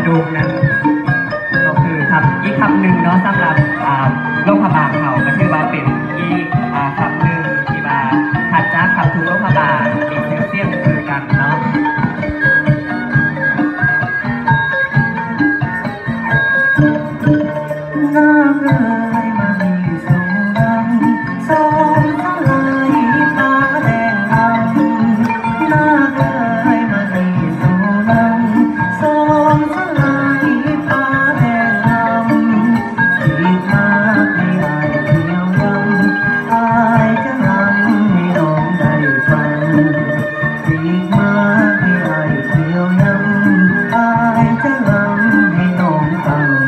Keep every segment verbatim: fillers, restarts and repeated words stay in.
ดูกนั้นก็คือคำอีกคำหนึ่งเนาะสำหรับโรคพยาบาลเขาก็ถือว่าเป็นอีกคำหนึ่งที่ว่าถัดจากคำทุกโรคพยาบาลอีกเสียงคือกันเนาะน้ำเลยมันมีสองรังสองทลายตาแดงดำน้ำเลยมันมีสองรังสองทลายตาแดงดำที่มาให้อายเที่ยวยำอายจะรำให้น้องได้ฟังที่มาให้อายเที่ยวยำอายจะรำให้น้องฟัง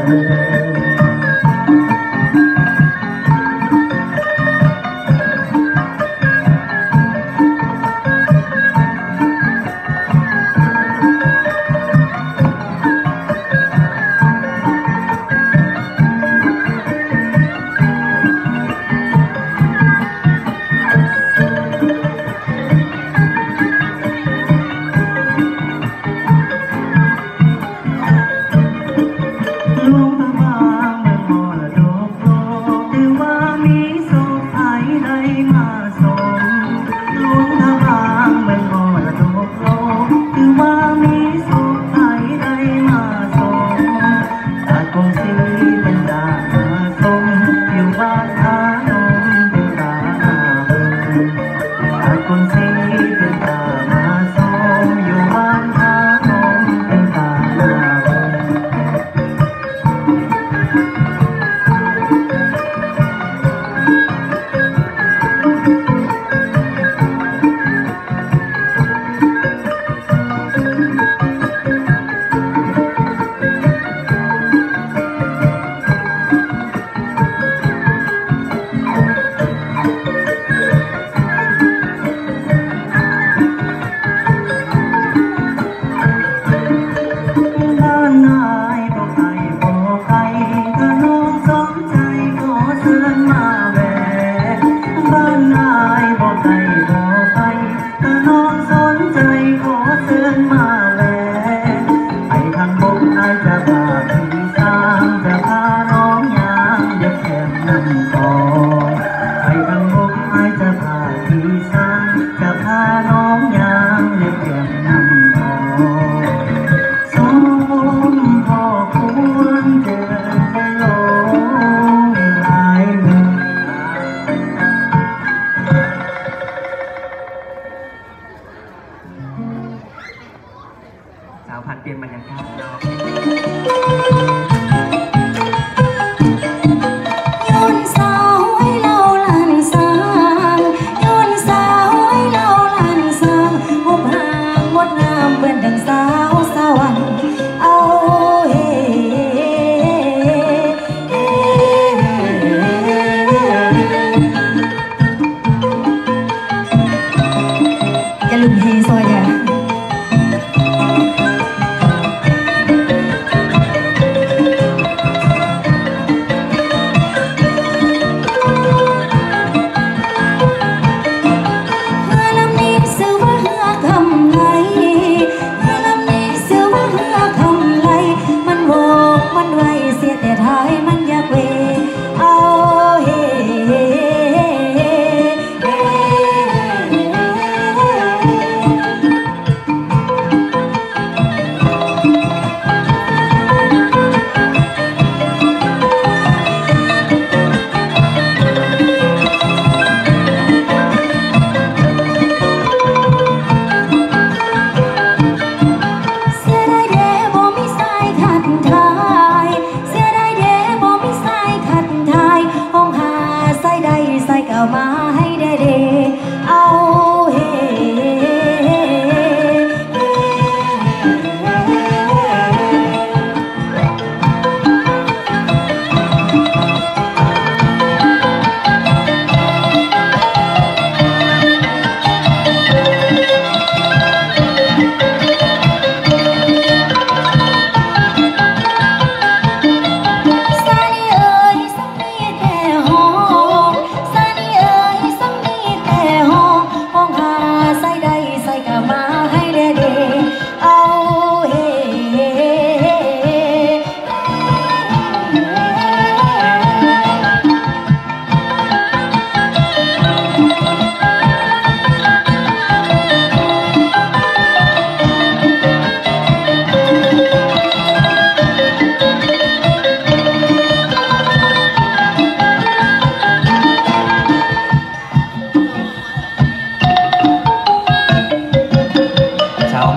สาวพันเปลี่ยนบรรยากาศเนาะย้อนสาวให้เราลันสางย้อนสาวให้เราลันสางหุบห่างงดงามเป็นดังสาวสวรรค์เอาเฮ้อย่าลืมเฮซอยอย่า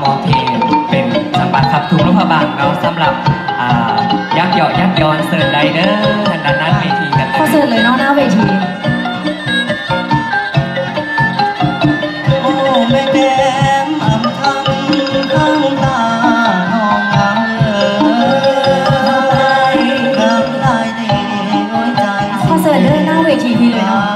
มองเพลงเป็นสัมบัติขับทุกรูปบางเนาะสำหรับยักษ์เหยาะยักษ์ย้อนเสิร์ฟไดเดอร์ทางด้านนั้นเวทีกันขอเสิร์ฟเลยเนาะหน้าเวทีโอ้แม่แก้มอ่ำทำข้างตาน้องงามเอ๋ยงามลายเด็กโอ้ยใจขอเสิร์ฟเลยหน้าเวทีพี่เลยเนาะ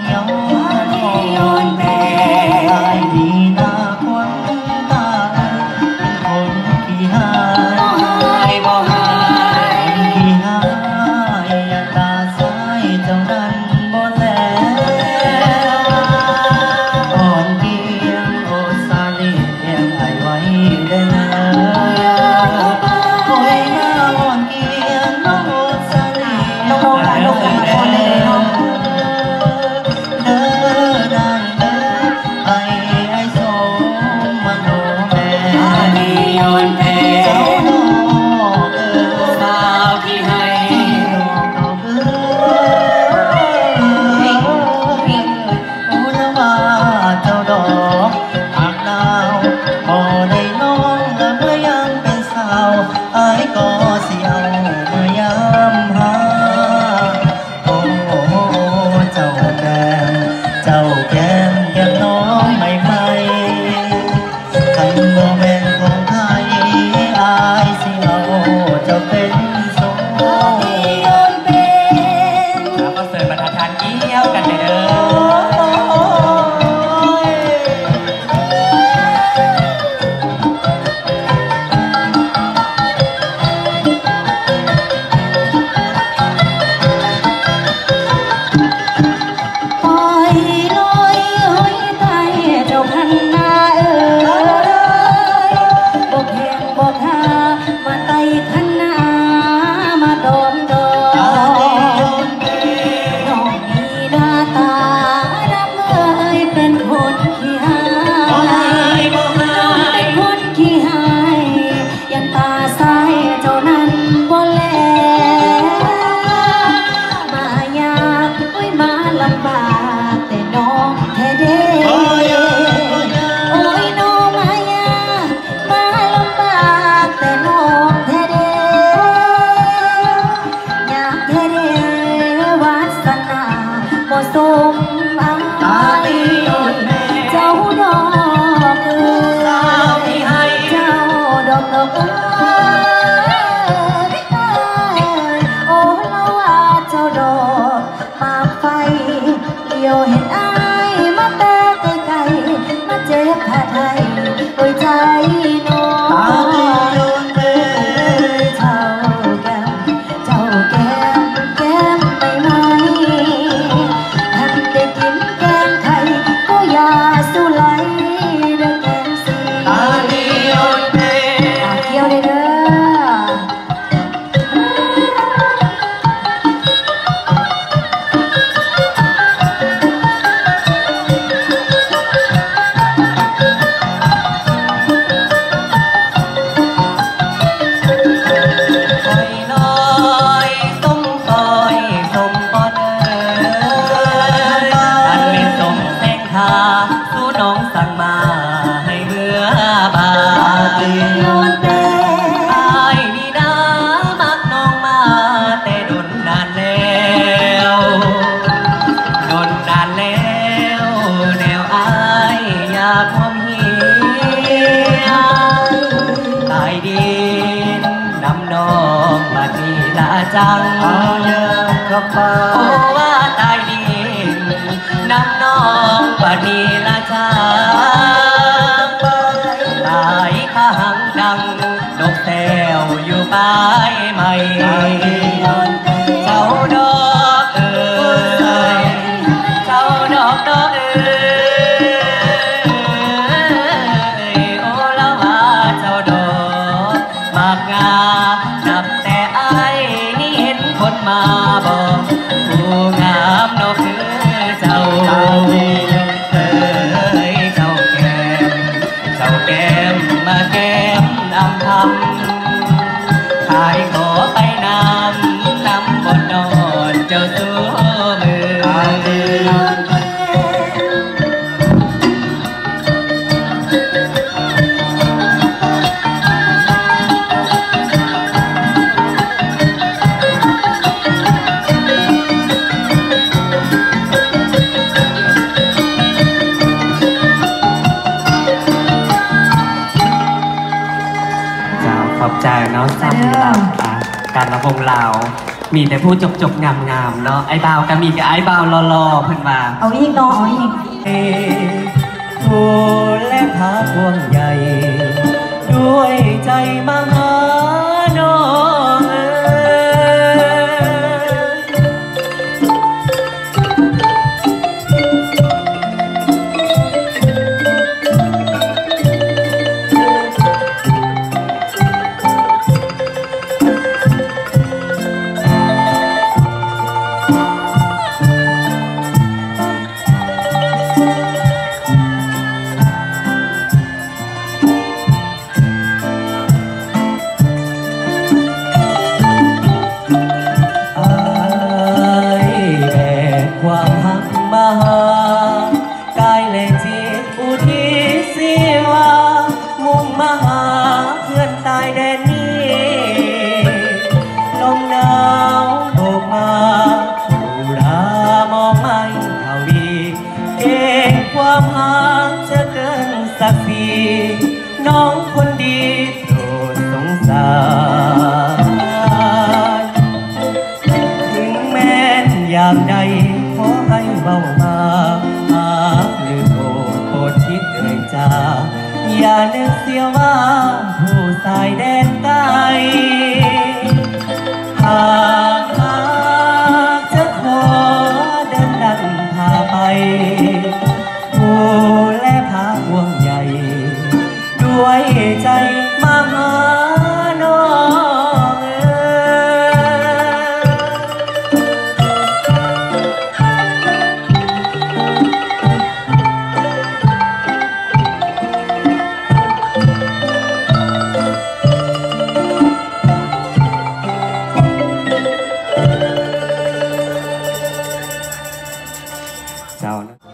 จังเอาเยอะก็พอโอ้ว่าตายดินน้ำน้องปานีละจังตายข้างดังนกแต้วอยู่ปลายใหม่เจ้าดอกเอ๋ยเจ้าดอกดอกเอ๋ยโอ้ละว่าเจ้าดอกมากงามนับแต่คนมาบอกผู้งามนกคือเจ้าเจ้าเอ๋ยเจ้าแก้มเจ้าแก้มมาแก้มนำทำขายขอไปนำนำบนนอนเจ้าสู้มือนาะสำหรับอ่าการระวงลาวมีแต่ผู้จบจบงามงามๆเนาะไอ้บ่าวก็มีแต่ไอ้บ่าวรอๆเพิ่นว่าเอาอีกเนาะเอาอีกผู้และพาพวงใหญ่ ด้วยใจมาหาน้องเอ๋ย ความหักมาหากายและจิตอุทิศสิว่ามุ่งมาหาเพื่อนตายแดนนี้ลมหนาวโบกมาผู้รามองไม่ทวีเก่งความหักจะเกินสักสีน้องคนดีโปรดสงสารถึงแม้นยามใดขอให้เบามาหาหรือโปรดโปรดคิดเอ่ยจาอย่านึกเสียว่าผู้สายแดนไกลหากหากจะขอเดินดันพาไปผู้และพาห่วงใหญ่ด้วยใจมาหาน้องเอ๋ย เจ้านะ